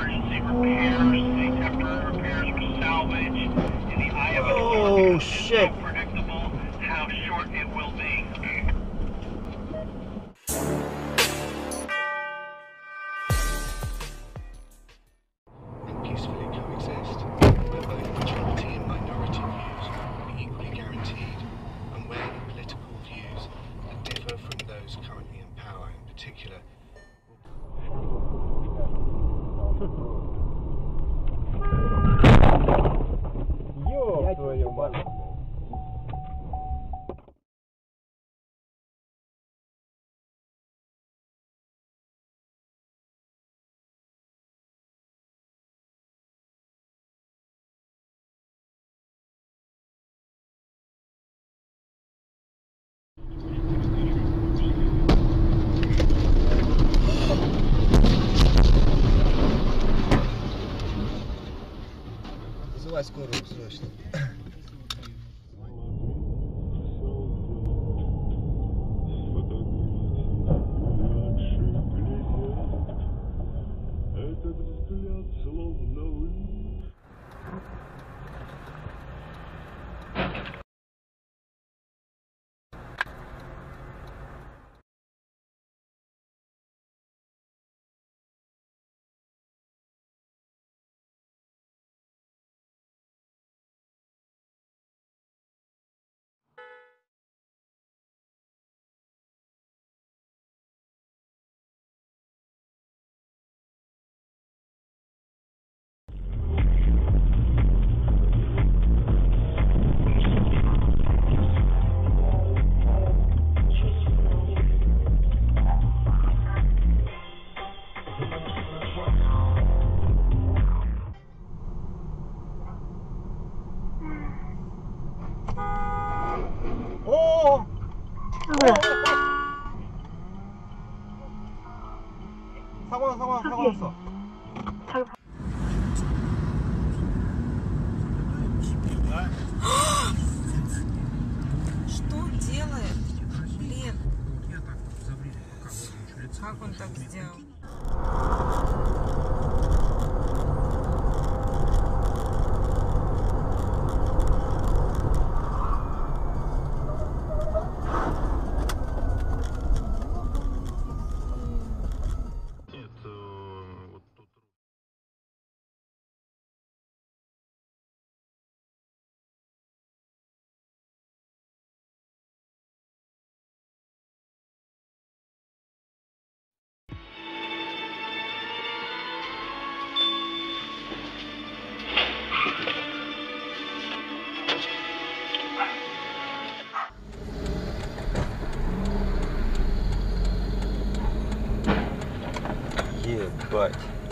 emergency repairs, any temporary repairs or salvage. In the eye of a storm, Oh, it's shit. so predictable how short it will be. And peacefully coexist, where both majority and minority views will be equally guaranteed, and where the political views that differ from those currently in power in particular Ёб твою мать. Вызывай скорую срочно. Этот взгляд словно О! 사고 났어. Что он делает? Блин. Как он так сделал? Ебать.